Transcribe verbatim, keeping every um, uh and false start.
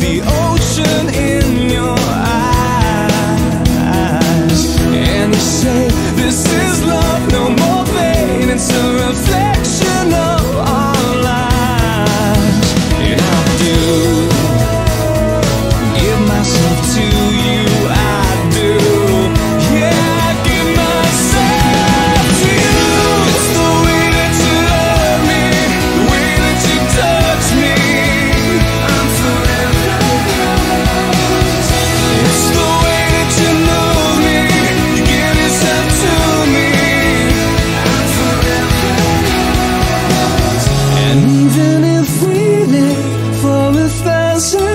the ocean in your eyes. And you say, this is love, no more pain. It's a reflection of our lives. And I do give myself to you, I do. Yeah, I give myself to you. It's the way that you love me, the way that you touch me. I'm forever yours. It's the way that you move me, you give yourself to me. I'm forever yours. And even if we live for a thousand